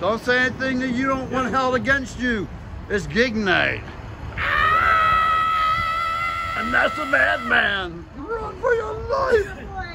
Don't say anything that you don't want held against you. It's gig night. And that's a madman. Run for your life.